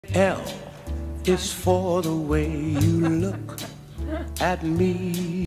L is for the way you look at me.